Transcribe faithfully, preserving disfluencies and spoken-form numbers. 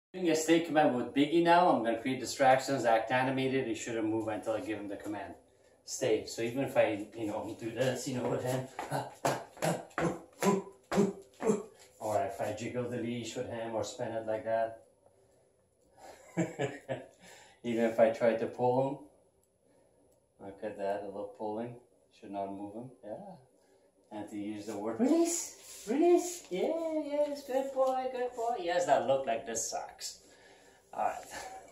Doing a stay command with Biggie now. I'm going to create distractions, act animated. He shouldn't move until I give him the command. Stay. So even if I, you know, do this, you know, with him, or if I jiggle the leash with him or spin it like that, even if I try to pull him, look at that, a little pulling, should not move him, yeah. And to use the word release, release, yeah, yes, good boy, good boy. Yes, that look like this sucks. All right.